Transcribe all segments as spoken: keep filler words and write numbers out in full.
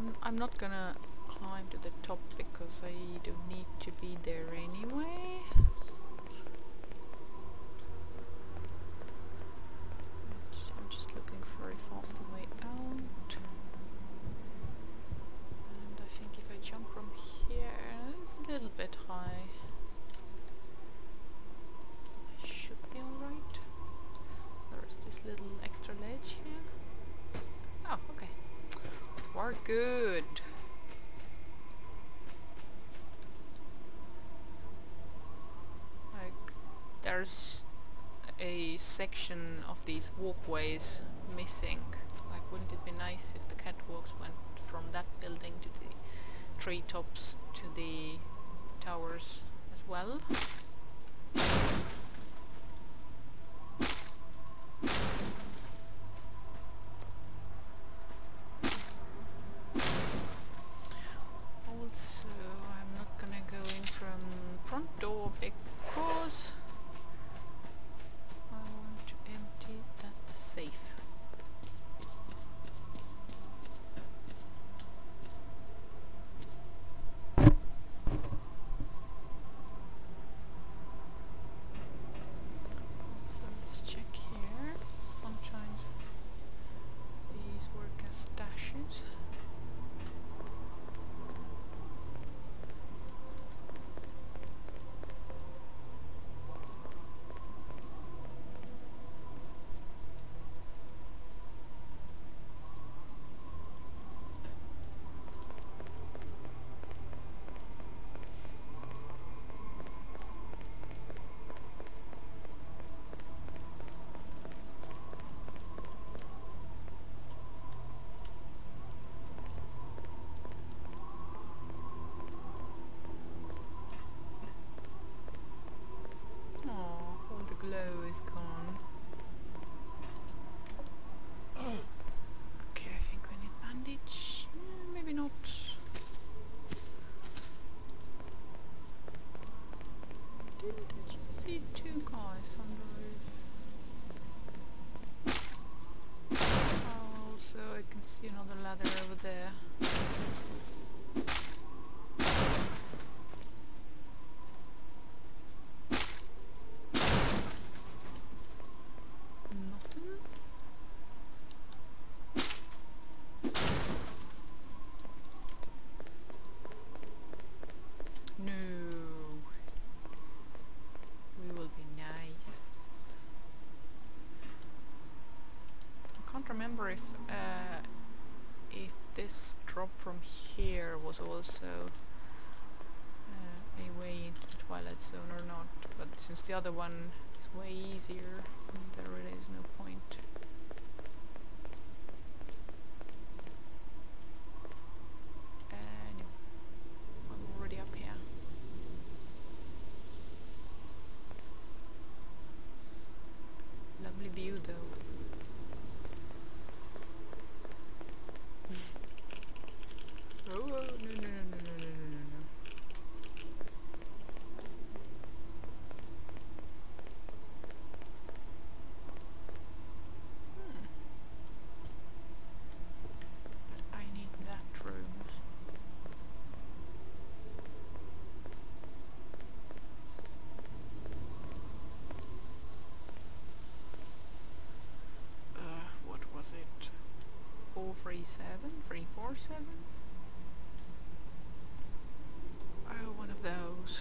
I'm, I'm not gonna climb to the top because I don't need to be there anyway. I'm just looking for a faster way out. And I think if I jump from here, it's a little bit high. I should be alright. There's this little extra ledge here. Oh, okay. We're good. Like, there's a section of these walkways missing. Like, wouldn't it be nice if the catwalks went from that building to the treetops to the towers as well? Also, I'm not gonna go in from front door because I want to empty that safe. So let's check here. Sometimes these work as stashes. Oh, all the glow is gone. Okay, I think we need bandage. Mm, maybe not. Didn't I just see two guys on the roof? Oh, so I can see another ladder over there. Nothing? No. We will be nice. I can't remember if uh, if this drop from here was also uh, a way into the Twilight Zone or not, but since the other one is way easier, there really is no point. Uh, no. I'm already up here. Lovely view though. Oh, oh, no, no, no, no, no, no, no, no, no. Hmm. But I need that room. Uh, what was it? four three seven? three four seven? Oh, one of those.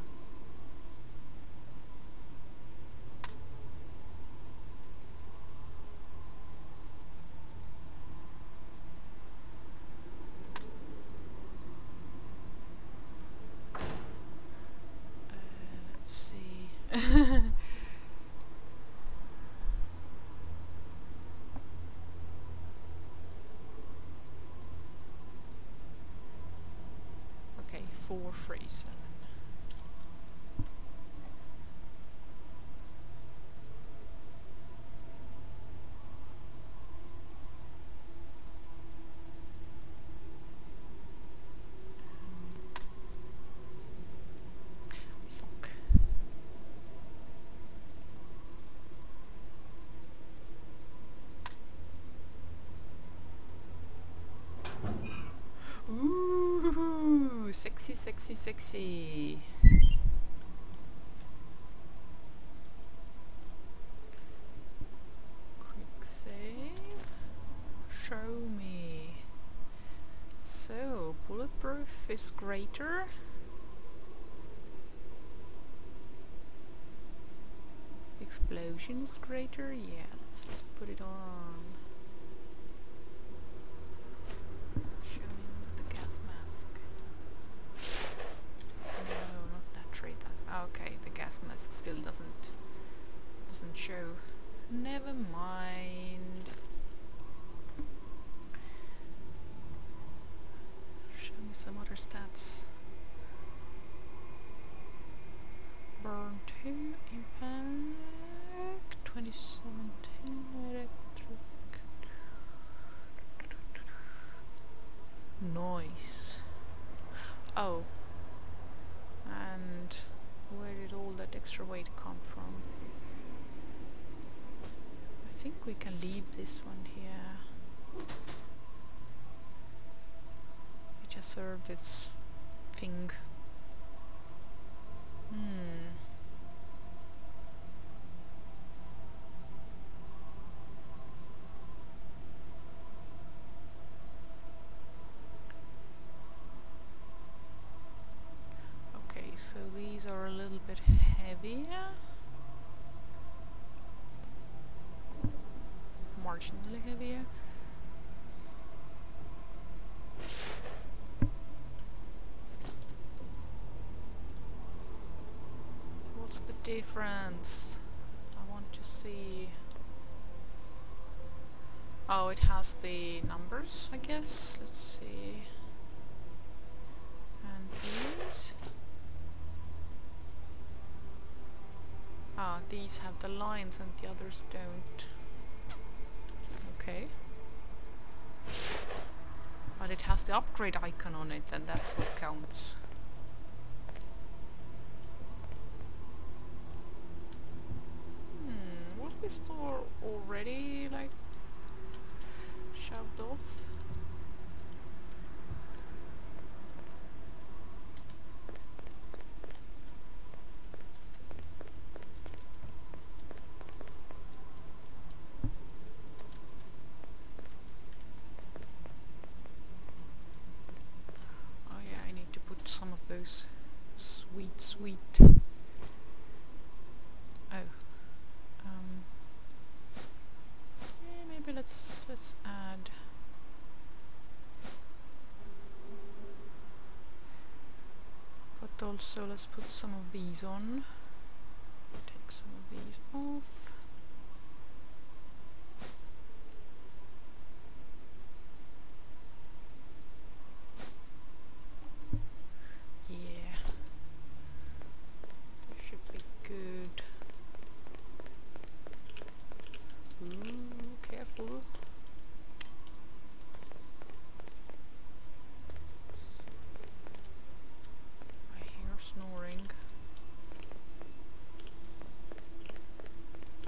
Uh, let's see. Okay, four three seven. Fuck. sexy. Quick save. Show me. So, bulletproof is greater. Explosion is greater. Yeah, let's just put it on. Show me the gas mask. No, not that trait. Okay, the gas mask still doesn't doesn't show. Never mind. Show me some other stats. Burn two, impact, twenty seventeen, electric. Noise. Oh. And where did all that extra weight come from? I think we can leave this one here. It just served its thing. Hmm. Okay, so these are a little bit heavier. Marginally heavier. What's the difference? I want to see. Oh, it has the numbers, I guess. Let's see. And these. Ah, these have the lines and the others don't. Okay. But it has the upgrade icon on it, and that's what counts. Hmm, was this door already, like, shoved off? Oh yeah, I need to put some of those sweet, sweet... Oh. Um... Yeah, maybe let's, let's add... But also let's put some of these on. Take some of these off. Yeah. That should be good. Ooh, careful. I hear snoring.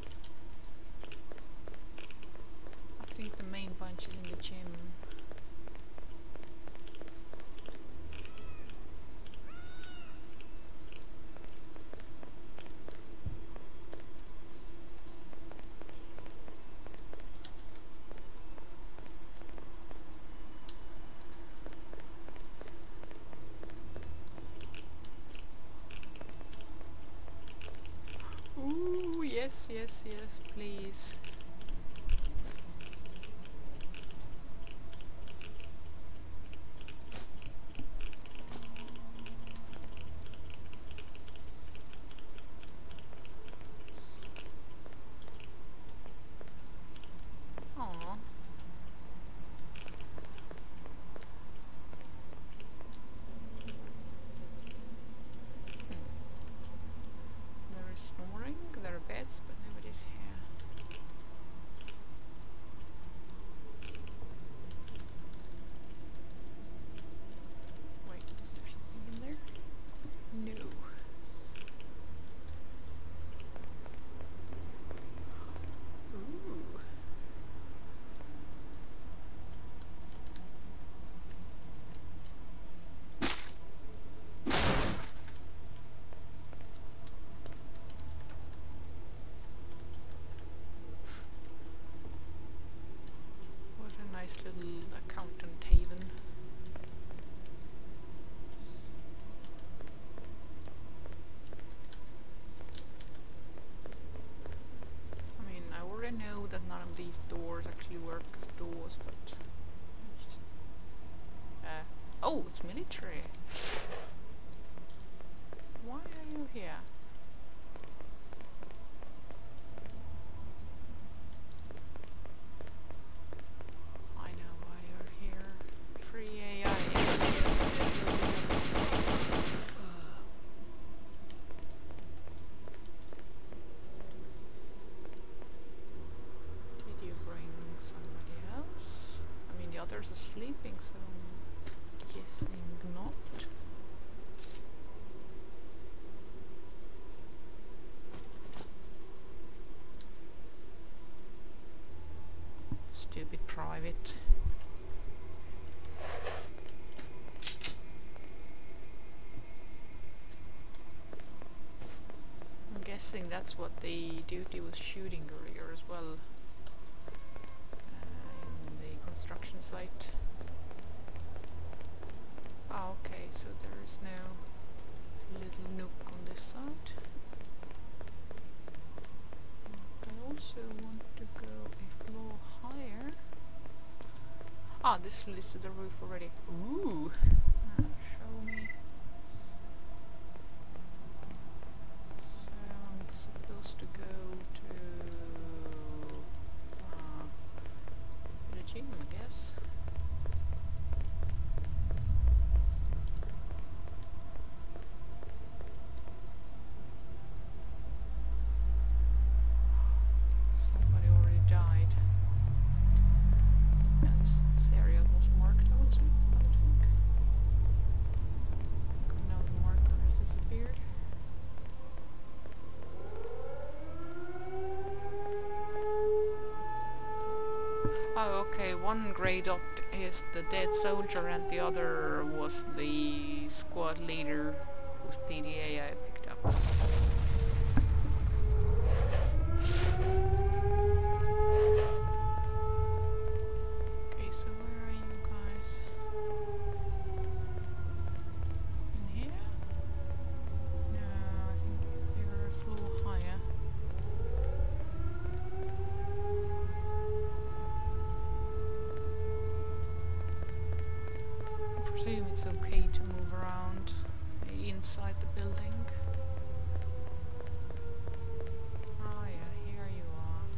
tree. Why are you here? I know why you're here. Free A I. Did you bring somebody else? I mean, the others are sleeping, so I'm guessing not. Stupid private. I'm guessing that's what the duty was shooting earlier as well. Uh, in the construction site. Ah, okay, so there is no little nook on this side. I also want to go a floor higher. Ah, this leads to the roof already. Ooh! Uh, show me. So I'm supposed to go to uh, the gym, I guess. Somebody already died. And this area was marked, I would say, I would think. Now the marker has disappeared. Oh, okay, one grey dot is the dead soldier and the other was the squad leader whose P D A I picked up. Okay, so where are you guys? In here? No, I think you're a floor higher. I presume it's okay to move around inside the building. Ah, yeah, here you are.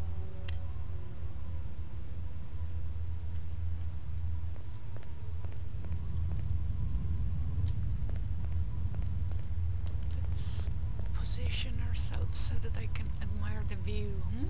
Let's position ourselves so that I can admire the view. Hmm?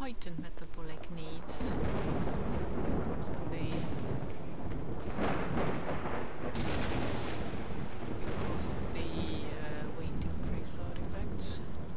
heightened metabolic needs because of the because of the uh, waiting free side effects.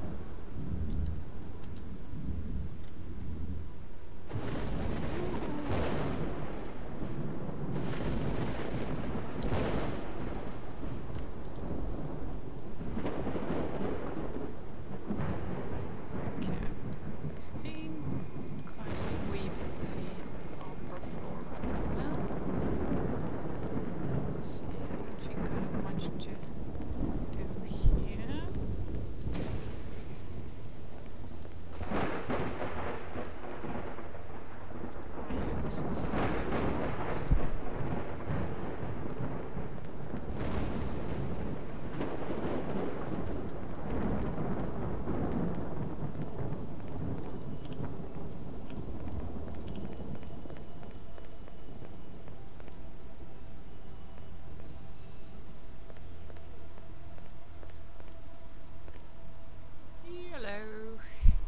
Hello.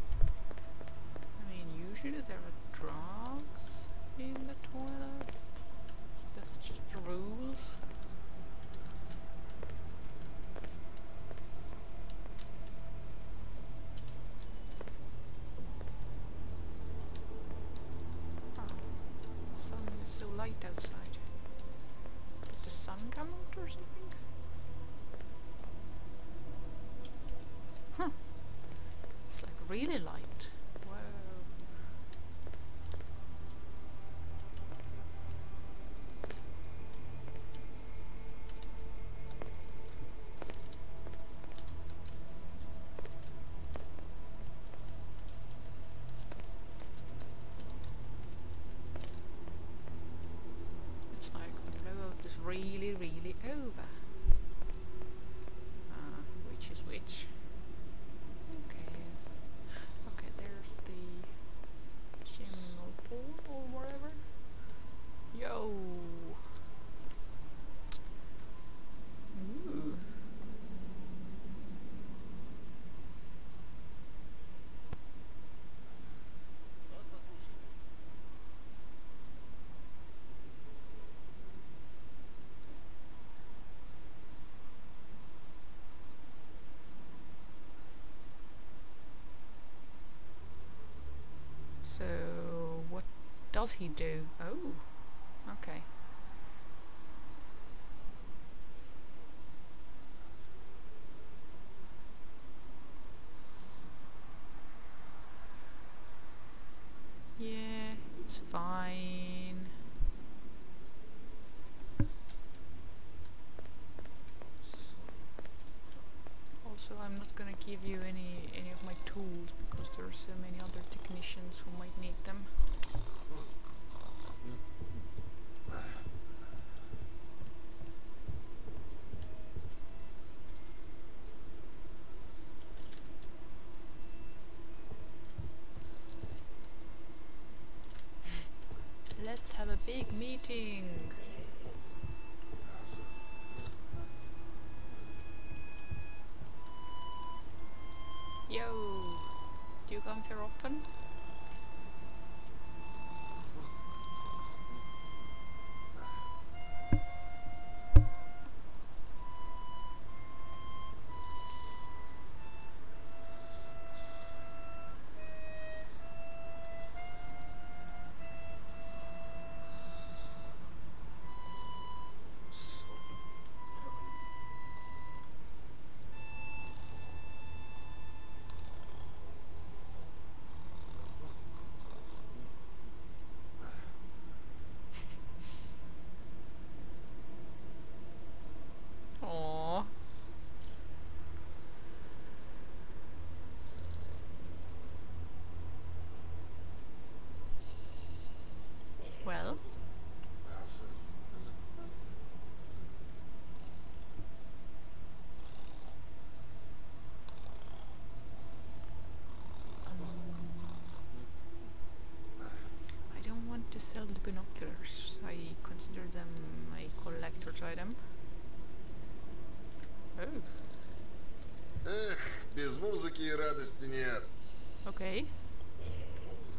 I mean, usually there are drugs in the toilet. That's just the rules. Ah, the sun is so light outside. Did the sun come out or something? Huh. It's like really light. Whoa. It's like the blowout is really, really over. Uh, which is which? Okay. Okay, there's the seminal pool or whatever. Yo! Ooh. So, what does he do? Oh, okay. Yeah, it's fine. Also, I'm not gonna give you any any of my tools because there are so many other technicians who might need them. Let's have a big meeting. Yo, do you come here often? Aww. Well. I don't want to sell the binoculars. I consider them a collector's item. Oh. Эх, без музыки и радости нет. Okay.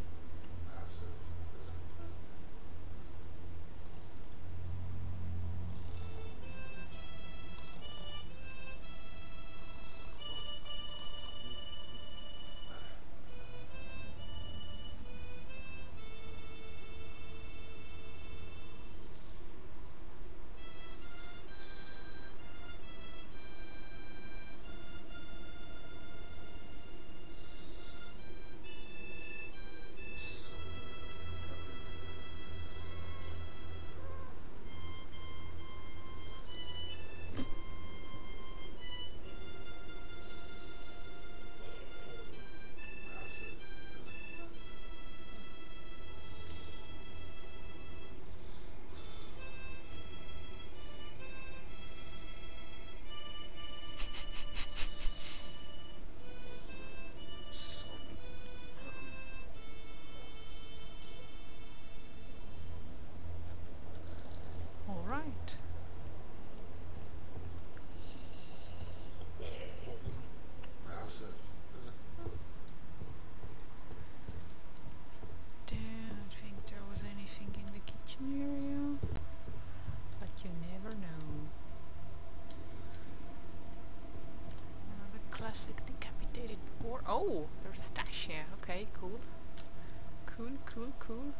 Oh, there's a stash here. Okay, cool. Cool, cool, cool.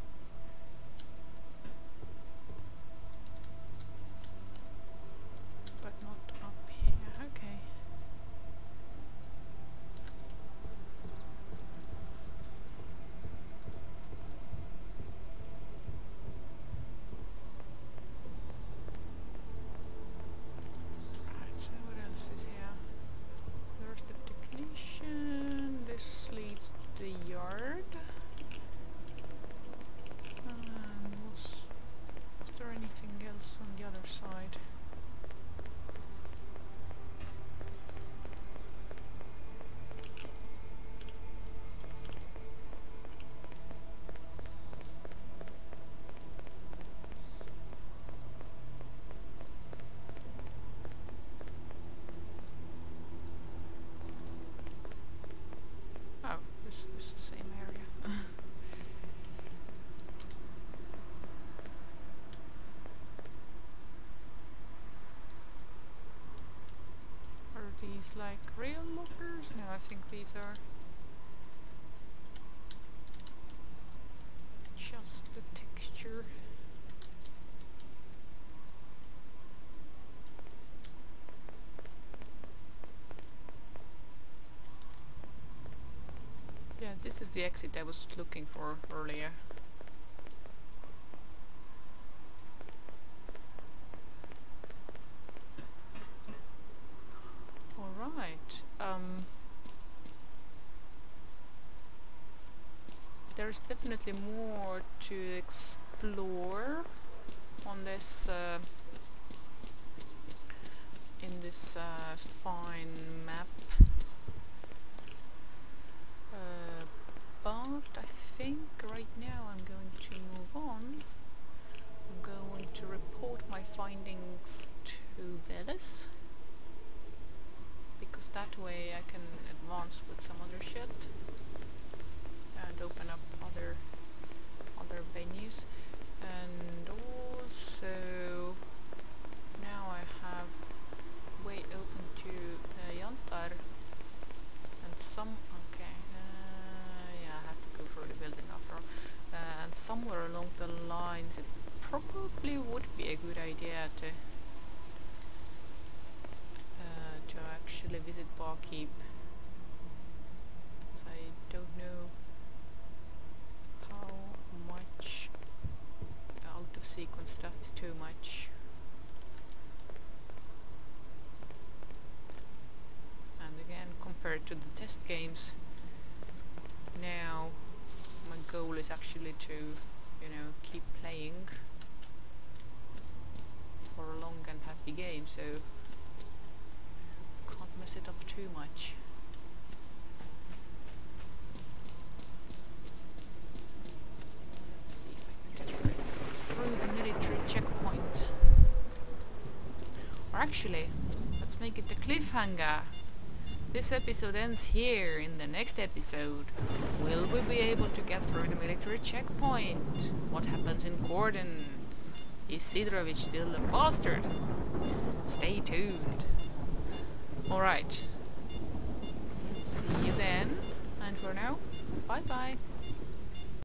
But not up here. Okay. Right, so what else is here? There's the technician. This leads to the yard. And was, was there anything else on the other side? Oh, this, this is the same area. Are these like real lockers? No, I think these are just the texture. Yeah, this is the exit I was looking for earlier. Alright, um... there's definitely more to explore on this, uh, in this uh, fine map. Uh, but I think right now I'm going to move on. I'm going to report my findings to Veles, because that way I can advance with some other shit and open up other other venues. And also now I have way open to uh, Yantar and some okay uh, yeah, I have to go through the building after all. Uh, and somewhere along the lines it probably would be a good idea to uh, to actually visit Barkeep. I don't know how much out of sequence stuff is too much. And again, compared to the test games, now my goal is actually to, you know, keep playing for a long and happy game, so can't mess it up too much. Let's see if I can get through the military checkpoint. Or actually, let's make it a cliffhanger. This episode ends here. In the next episode, will we be able to get through the military checkpoint? What happens in Gordon? Is Sidrovich still a bastard? Stay tuned. Alright. See you then. And for now, bye bye.